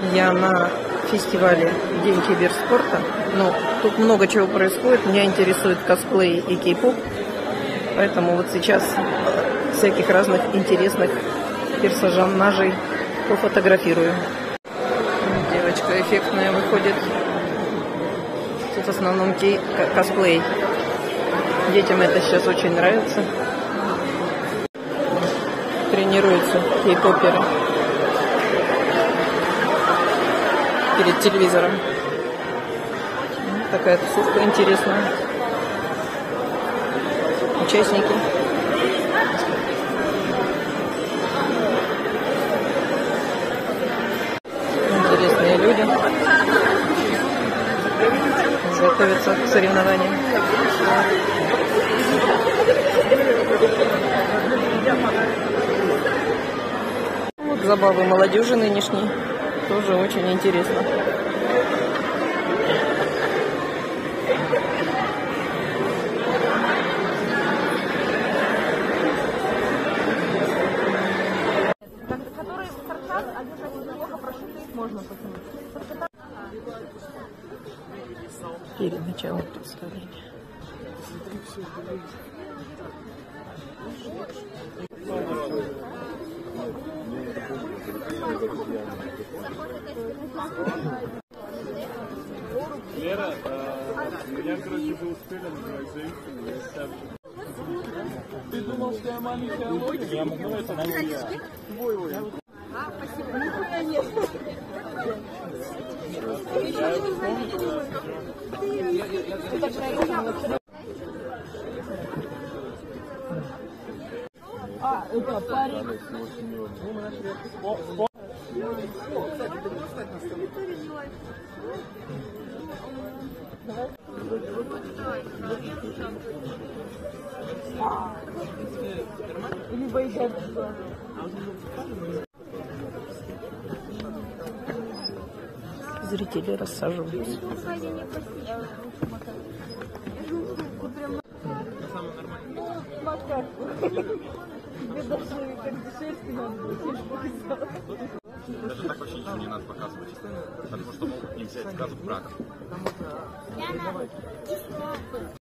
Я на фестивале День киберспорта. Ну, тут много чего происходит. Меня интересует косплей и кей-поп. Поэтому вот сейчас всяких разных интересных персонажей пофотографирую. Девочка эффектная выходит. Тут в основном косплей. Детям это сейчас очень нравится. Тренируются кей-поперы перед телевизором. Такая тусовка интересная. Участники. Интересные люди. Готовятся к соревнованиям. Вот забавы молодежи нынешней. Тоже очень интересно. Которые торчат, они же неплохо прошиты, их можно потянуть. Перед началом представления. Лера, меня, короче, был спелен за Ты думал, что я маленькая логика? Я могу это на меня. А, спасибо. Нихуя нет. А, это парень. Либо идет. Зрители рассаживаются. Даже так вообще ничего не надо показывать, потому что могут не взять сразу брак.